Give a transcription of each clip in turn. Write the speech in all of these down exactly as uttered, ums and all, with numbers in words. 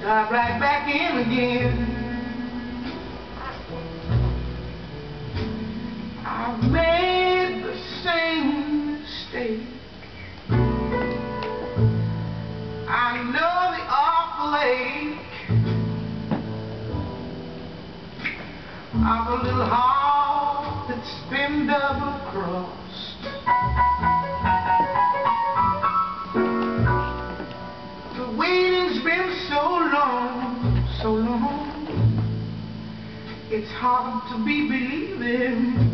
Got right back in again. I've made the same mistake. I know the awful ache of a little heart that's been double-crossed. The waiting's been so long, so long, it's hard to be believing.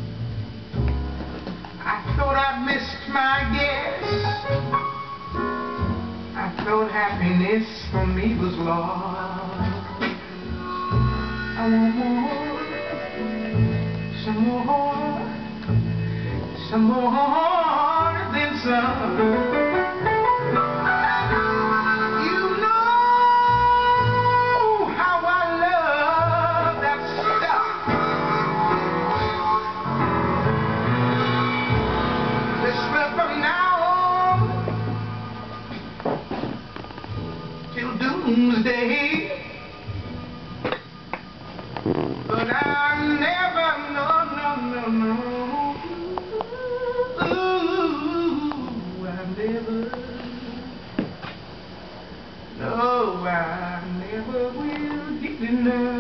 I thought I missed my guess. I thought happiness for me was lost. I want more, some more, some more than some. You know how I love that stuff. This will from now on till doomsday. But I never, no, no, no, no. Ooh, I never, no, I never will get enough.